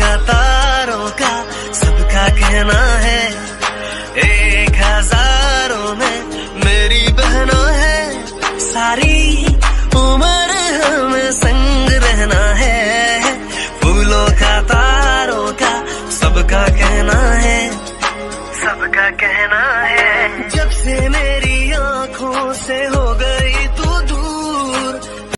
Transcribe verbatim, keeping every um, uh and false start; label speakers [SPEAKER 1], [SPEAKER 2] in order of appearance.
[SPEAKER 1] का तारों का सबका कहना है, एक हजारों में मेरी बहना है, सारी उम्र हमें संग रहना है। फूलों का तारों का सबका कहना है, सबका कहना है। जब से मेरी आंखों से हो गए